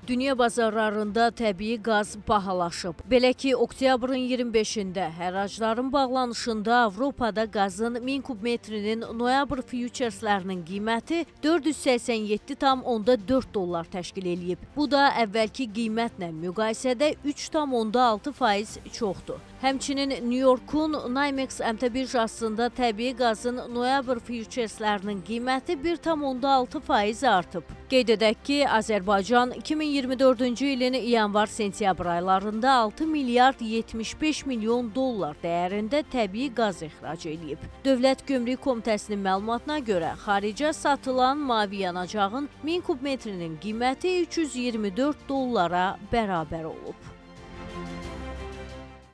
Dünya bazarlarında təbii qaz bahalaşıb. Belə ki, oktyabrın 25-də həracların bağlanışında Avropada qazın 1000 kubmetrinin noyabr fütureslərinin qiyməti 487,4 dollar təşkil edib. Bu da əvvəlki qiymətlə müqayisədə 3,6% çoxdur. Həmçinin New Yorkun NYMEX əmtə birjasında təbii qazın noyabr fütureslərinin qiyməti 1,6% artıb. Qeyd edək ki, Azərbaycan 2024-cü ilin yanvar-sentyabr aylarında 6 milyard 75 milyon dollar dəyərində təbii qaz ixrac edib. Dövlət Gömrük Komitəsinin məlumatına görə xaricə satılan mavi yanacağın 1000 kubmetrinin qiyməti 324 dollara bərabər olub.